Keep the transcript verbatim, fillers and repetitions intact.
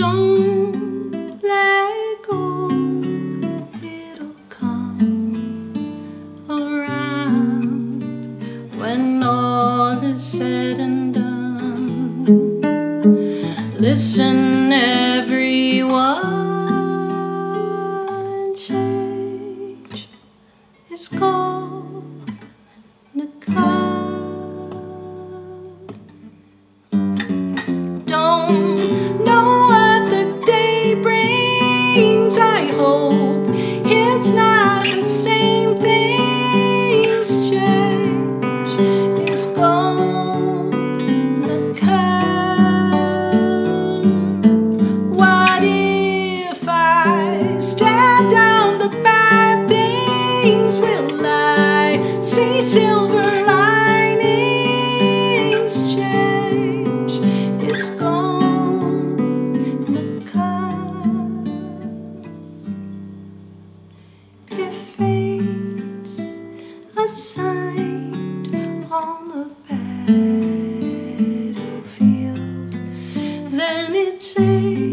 Don't let go, it'll come around when all is said and done. Listen, everyone, change is gonna come. Don't know what the day brings, I hope it's not the same. Things change is gonna come. What if I stare down the bad things? Will I see silver linings? Change is gonna come. If fate's assigned on the battlefield, then it's a